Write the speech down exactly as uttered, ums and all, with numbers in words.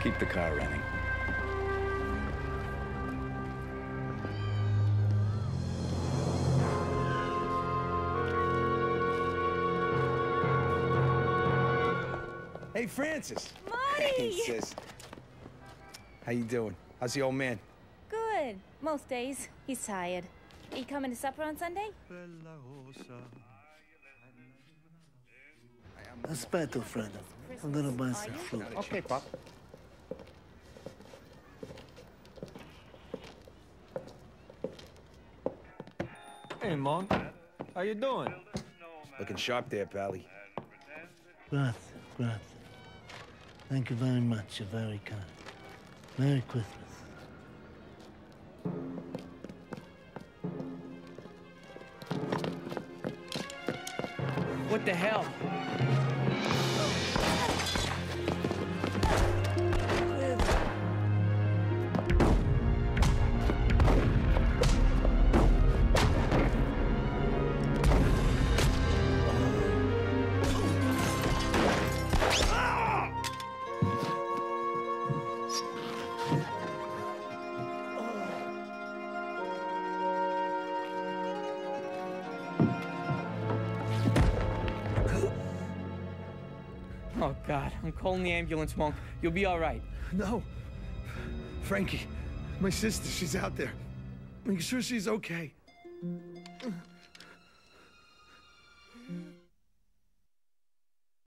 keep the car running. Hey, Francis. Marty! Hey, sis. How you doing? How's the old man? Good. Most days. He's tired. Are you coming to supper on Sunday? Aspetto, Fredo. A little bus of fruit. Okay, Pop. Hey, Monk. How you doing? Looking sharp there, Pally. Grazie, grazie. Thank you very much. You're very kind. Merry Christmas. What the hell? Oh, God. I'm calling the ambulance, Monk. You'll be all right. No. Frankie, my sister, she's out there. Make sure she's okay.